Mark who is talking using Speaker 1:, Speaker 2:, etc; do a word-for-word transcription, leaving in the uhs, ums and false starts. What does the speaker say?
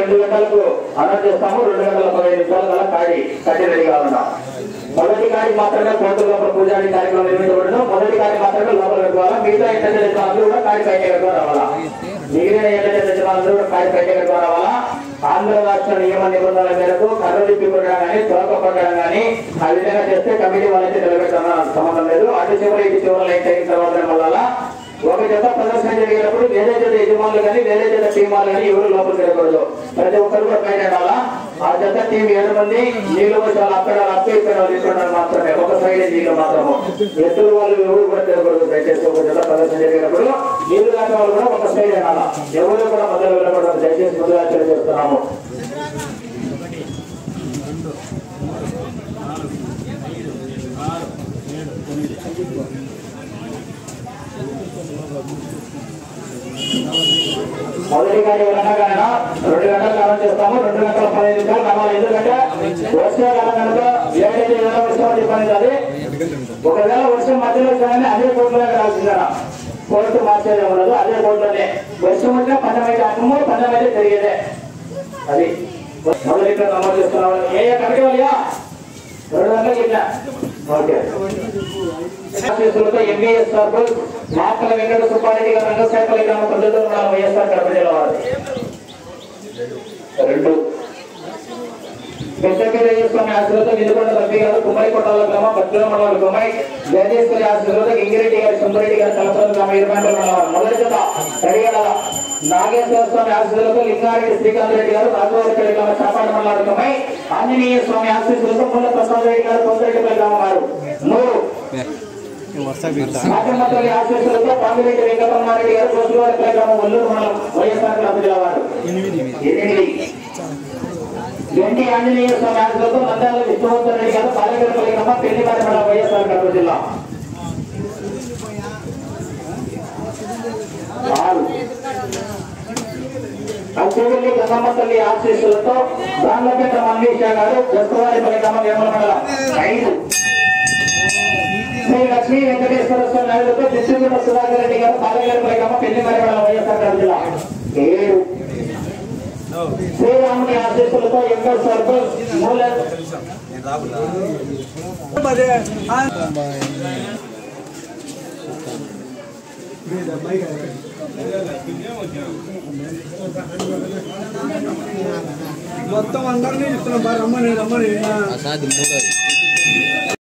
Speaker 1: రెండు గంటలకు అనౌన్స్ చేస్తాము. రెండు గంటల పదిహేను నిమిషాల కల్లా కాడి కట్టి రెడీగా ఉన్నాం. మొదటి కాడి మాత్రమే కోర్టు లోపల పూజారి కార్యక్రమం నిర్వహించబడను. మొదటి కాడి మాత్రమే లోపల పెట్టుకోవాలా. మిగతా ఏంటంటే అందరూ కూడా కాడి బయట కట్టుకొని రావాలా. మిగిలిన ఏంటంటే అందరూ కూడా కాడి బయట కట్టుకొని రావాలా. ఆంధ్ర రాష్ట్ర నియమ నిబంధనల మేరకు కర్రలు తిప్పడం కానీ తోక పట్టడం కానీ ఆ విధంగా చేస్తే కమిటీ వాళ్ళైతే నిలబెట్టాలన్న సంబంధం లేదు. అటు చివరి ఇటు చివరి లైట్ అయిన తర్వాత వల్ల ఒక జత ప్రదర్శన జరిగేటప్పుడు వేరే జత యజమానులు కానీ వేరే జత టీం వాళ్ళు కానీ ఎవరు లోపల తిరగకూడదు. ప్రతి ఒక్కరు కూడా పైన వెళ్ళాలా. ఆ జత టీం ఏడు మంది నీళ్లు చాలా అక్కడ అప్పు ఇక్కడ తీసుకున్నారు మాత్రమే. ఒక సైడ్ నీళ్లు మాత్రము. ఎత్తులు వాళ్ళు ఎవరు కూడా తిరగకూడదు. దయచేసి ఒక జత ప్రదర్శన జరిగేటప్పుడు నీళ్లు దాకా వాళ్ళు కూడా ఒక సైడ్ వెళ్ళాలా. ఎవరు కూడా మధ్యలో వెళ్ళకూడదు. దయచేసి ముందుగా తెలియజేస్తున్నాము. మొదటి గారి వెళ్ళగానైనా రెండు గంటలు కాలం చేస్తాము. రెండు గంటల పదిహేను నిమిషాలు కావాలి. ఎందుకంటే వర్షాకాలం కనుక ఏదైతే ఏదైనా వర్షం అని చెప్పాలి. అది ఒకవేళ వర్షం మధ్యలో వచ్చినా అదే కోర్టులోకి రాల్సిందా. కోర్టు మార్చేదే ఉండదు. అదే కోర్టులోనే వర్షం వచ్చినా పందెం అయితే అన్నము పందెం అయితే జరిగేదే. అది మొదటి నమోదు చేస్తున్నాము. ఏ కమిటీ వాళ్ళ రెండు గంటలకు ఇట్లా ఓకే. ఎంబీఎస్ సర్పుల్ మాకల వెంకట సుబ్బారెడ్డి గారు రంగశాఖల గ్రామ ప్రజలు వైఎస్ఆర్ కడప జిల్లా వారు రెండు పెద్దపల్లి స్వామి ఆశీర్వాద విధుకొండ రవి గారు కుమ్మరి కొట్టాల గ్రామ భద్ర మండలం కుమ్మై జగదీశ్వరి ఆశీర్వాద ఇంగిరెడ్డి గారు సుందరెడ్డి గారు కలపల గ్రామ ఇరవై మండలం మొదటి జత రెడీగా నాగేశ్వర స్వామి ఆశీర్వాదతో లింగారెడ్డి శ్రీకాంత్ రెడ్డి గారు రాఘవరెడ్డి గ్రామ చాపాడు మండలం కుమ్మై ఆంజనేయ స్వామి ఆశీర్వాదతో ముల్ల ప్రసాద్ రెడ్డి గారు కొందరెడ్డిపల్లి గ్రామం వారు మూడు నాగమతల్లి ఆశీస్సులతో పామిరెడ్డి వెంకటరమారెడ్డి గారు కోసులవారిపల్లి గ్రామం ఒల్లూరు మండలం వైఎస్ఆర్ కడప జిల్లా వారు ఎనిమిది గంటి ఆంజనేయ స్వామి ఆశీస్సులతో నంద్యాల విష్ణువర్ధన్ రెడ్డి గారు పాలగడపల్లి గ్రామం పెళ్లిపాటి మండలం వైఎస్ఆర్ కడప జిల్లా అచ్చవల్లి గంగమ్మతల్లి ఆశీస్సులతో దాన్లపేట మంగేష గారు కోసులవారిపల్లి గ్రామం వేమల మండలం ఐదు శ్రీ లక్ష్మీ వెంకటేశ్వర స్వామి నాయుడుతో డిస్ట్రిబ్యూటర్ సుధాకర్ రెడ్డి గారు పాలగడపల్లి గ్రామం పెళ్లిపాటి మండలం వైఎస్ఆర్ కడప జిల్లా ఏడు శ్రీరాముని ఆశీస్సులతో ఎంగల్ సర్పంచ్ మూల
Speaker 2: మొత్తం అందరినీ రమ్మని రమ్మని